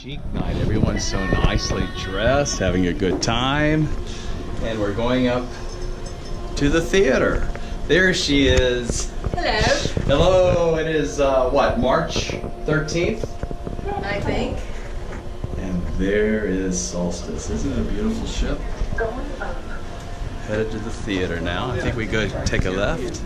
chic night. Everyone's so nicely dressed, having a good time. And we're going up to the theater. There she is. Hello. Hello, it is what, March 13th? I think. And there is Solstice. Isn't it a beautiful ship? Headed to the theater now. I think we go take a left.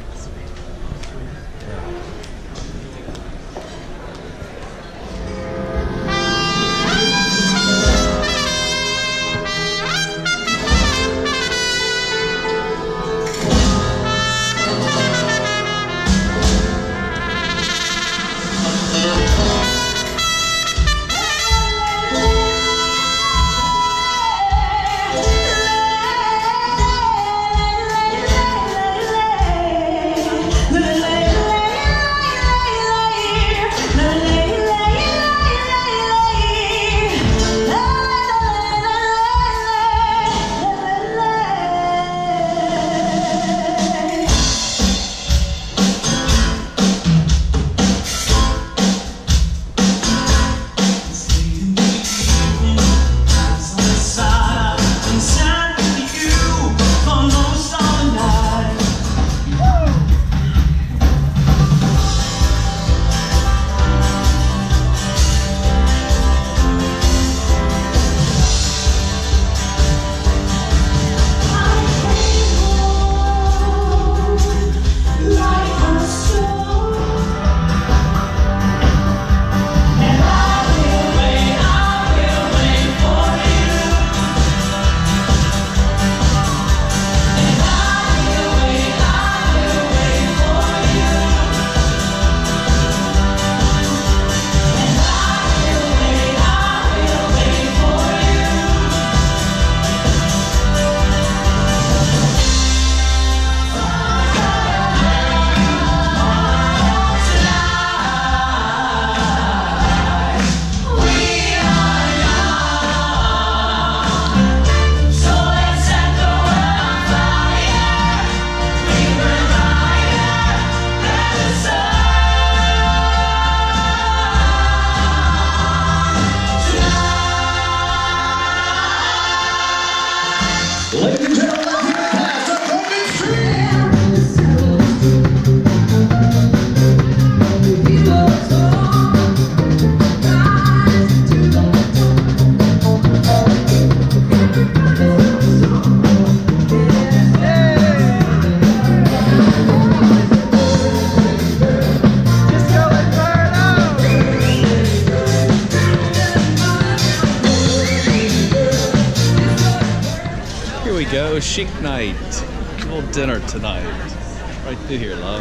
Go chic night, a little dinner tonight, right through here, love.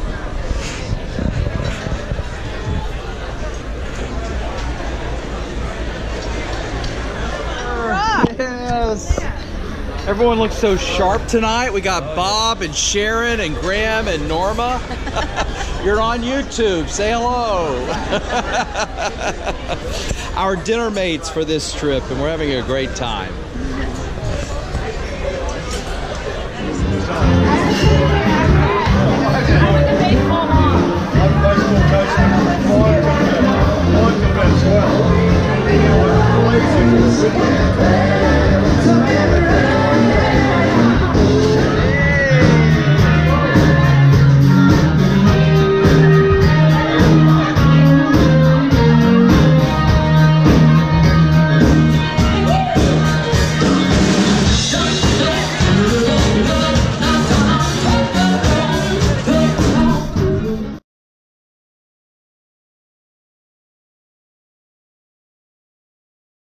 Yes. Everyone looks so sharp tonight. We got Bob and Sharon and Graham and Norma. You're on YouTube. Say hello. Our dinner mates for this trip, and we're having a great time.